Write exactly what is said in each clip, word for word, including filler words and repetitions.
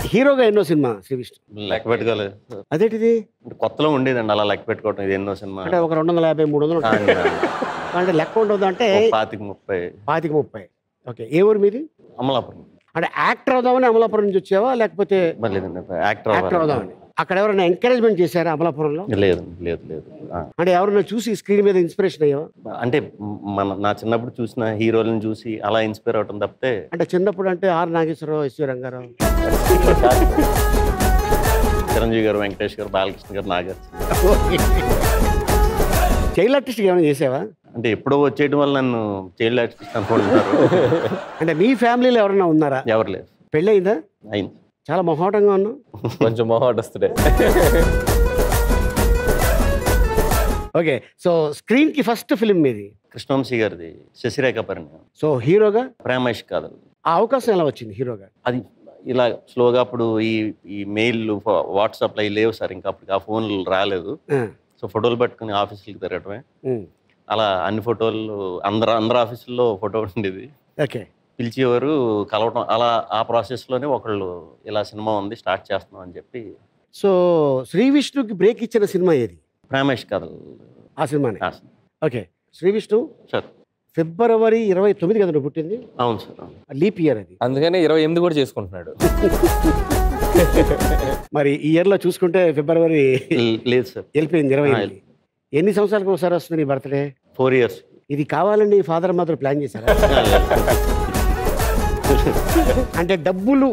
హీరోగా ఎన్నో సినిమా శ్రీ విష్ణు? లెక్క పెట్టుకోలేదు. అదేంటిది? కొత్తలో ఉండేదండి అలా లెక్క పెట్టుకోవటం. ఇది ఎన్నో సినిమా అంటే ఒక రెండు వందల యాభై మూడు వందలు అంటే లెక్క ఉండదు అంటే పాతిక ముప్పై పాతిక ముప్పై ఓకే. ఏ ఊరు మీది? అమలాపురం. అంటే యాక్టర్ అవుదామని అమలాపురం నుంచి వచ్చావా లేకపోతే లేదండి యాక్టర్ యాక్టర్ అవుదామని? అక్కడ ఎవరైనా ఎంకరేజ్మెంట్ చేశారా అమలాపురంలో? లేదు లేదు లేదు. అంటే ఎవరైనా చూసి స్క్రీన్ మీద ఇన్స్పిరేషన్ అయ్యావా? అంటే మన నా చిన్నప్పుడు చూసిన హీరోలను చూసి అలా ఇన్స్పైర్ అవటం తప్పితే. అంటే చిన్నప్పుడు అంటే ఆర్ నాగేశ్వరరావు, ఎస్వి రంగారావు, చిరంజీవి గారు, వెంకటేష్ గారు, బాలకృష్ణ గారు, నాగర్. చైల్డ్ ఆర్టిస్ట్ ఏమైనా చేసావా? అంటే ఎప్పుడో వచ్చేయడం వల్ల నన్ను చైల్డ్ ఆర్టిస్ట్ అనుకుంటున్నారు. అంటే మీ ఫ్యామిలీలో ఎవరైనా ఉన్నారా? ఎవరు లేదు. పెళ్ళి అయిందా? అయింది. చాలా మొహమాటంగా ఉన్నావు. కొంచెం మొహమాటస్తుడే. ఓకే. సో స్క్రీన్ కి ఫస్ట్ ఫిల్మ్ మీది కృష్ణవంశీ గారిది శశిరేఖ పరిణయం. సో హీరోగా ప్రేమేష్ కాదల్. ఆ అవకాశం ఎలా వచ్చింది హీరోగా? అది ఇలా స్లోగా అప్పుడు ఈ ఈ మెయిల్ వాట్సాప్లో అవి లేవు సార్, ఇంకా అప్పటికి ఆ ఫోన్లు రాలేదు. సో ఫోటోలు పట్టుకుని ఆఫీసులకి తిరగటమే. అలా అన్ని ఫోటోలు అందరు అందరు ఆఫీసుల్లో ఫోటో ఉండేది. ఓకే. పిలిచేవారు, కలవటం. అలా ఆ ప్రాసెస్లోనే ఒకళ్ళు ఇలా సినిమా ఉంది స్టార్ట్ చేస్తున్నాం అని చెప్పి. సో శ్రీ విష్ణుకి బ్రేక్ ఇచ్చిన సినిమా ఏది? ప్రేమేష్ కాదల్. ఆ సినిమానే. ఓకే. శ్రీ విష్ణు సార్ ఫిబ్రవరి ఇరవై తొమ్మిది కదా నువ్వు పుట్టింది? అవును సార్. లీప్ ఇయర్ అది. అందుకనే ఇరవై ఎనిమిది కూడా చేసుకుంటున్నాడు. మరి ఈ ఇయర్లో చూసుకుంటే ఫిబ్రవరి లేదు సార్, వెళ్ళిపోయింది. ఇరవై ఎనిమిది. ఎన్ని సంవత్సరాలకు ఒకసారి వస్తుంది నీ బర్త్డే? Four years. ఇది కావాలని ఫాదర్ మదర్ ప్లాన్ చేశారా? అంటే డబ్బులు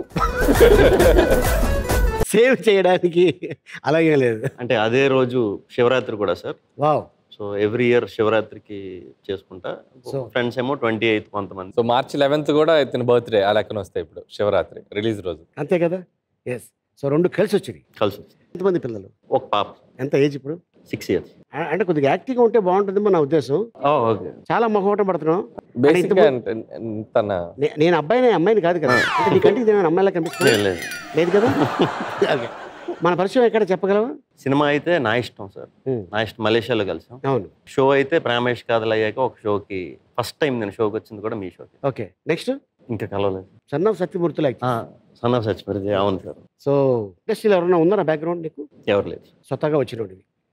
సేవ్ చేయడానికి అలాగే లేదు. అంటే అదే రోజు శివరాత్రి కూడా sir. Wow. So every year శివరాత్రికి చేసుకుంటా. సో ఫ్రెండ్స్ ఏమో ట్వంటీ ఎయిత్ కొంతమంది. సో మార్చి లెవెన్త్ కూడా ఇతని బర్త్డే ఆ లెక్కన వస్తాయి ఇప్పుడు శివరాత్రి రిలీజ్ రోజు. అంతే కదా? ఎస్. సో రెండు కలిసి వచ్చింది. కలిసి వచ్చింది. ఎంతమంది పిల్లలు? ఒక పాప. ఎంత ఏజ్ ఇప్పుడు? Six years. అంటే కొద్దిగా యాక్టివ్గా ఉంటే బాగుంటుందేమో నా ఉద్దేశం. ఓకే. చాలా మొహమాటం పడుతున్నావు. నేను అబ్బాయిని అమ్మాయిని కాదు కదా. అంటే నీ కంటికి నేను అమ్మాయిలా కనిపిస్తుంది లేదు కదా? మన పరిచయం ఎక్కడ చెప్పగలవా? సినిమా అయితే నా ఇష్టం సార్. నా ఇష్టం మలేషియాలో కలిసాం. అవును. షో అయితే ప్రేమేష్ కాదల్ అయ్యాక ఒక షోకి ఫస్ట్ టైం నేను షోకి వచ్చింది కూడా మీ షోకి. ఓకే. నెక్స్ట్ ఇంకా కలవలేదు. సన్ ఆఫ్ సత్యమూర్తులు. Son of Satyamurthy. అవును సార్. సో ఇండస్ట్రీలో ఎవరైనా ఉన్నారా బ్యాక్గ్రౌండ్ నీకు? ఎవరు లేదు. స్వతహాగా వచ్చినోడివి.